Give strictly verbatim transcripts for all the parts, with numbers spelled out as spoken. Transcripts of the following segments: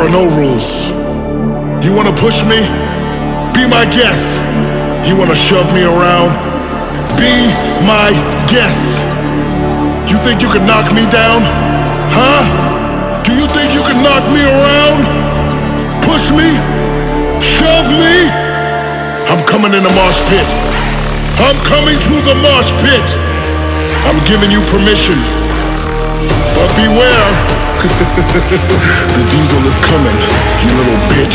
or no rules. You wanna push me? Be my guest. You wanna shove me around? Be my guest. You think you can knock me down? Huh? Do you think you can knock me around? Push me? Shove me? I'm coming in the mosh pit. I'm coming to the mosh pit. I'm giving you permission. But beware. The diesel is coming, you little bitch.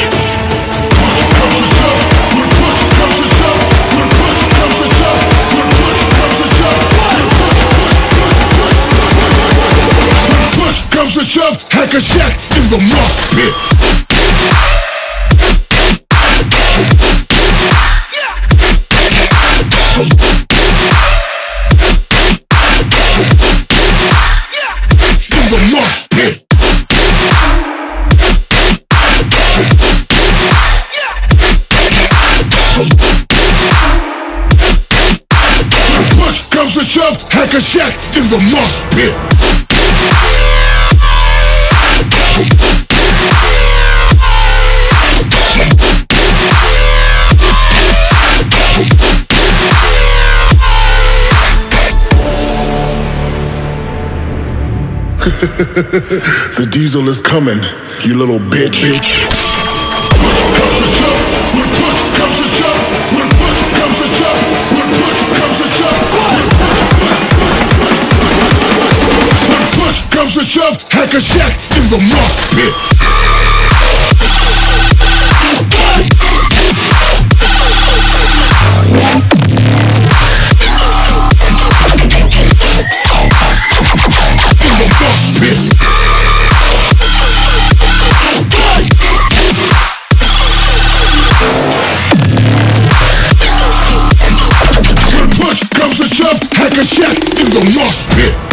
Comes to shove, hack a shack in the mosh pit. In the mosh pit. Push comes to shove, hack a shack in the mosh pit. The diesel is coming, you little bitch. Push comes to shove, hack a shack in the mosh pit. Hack a shack in the mosh pit.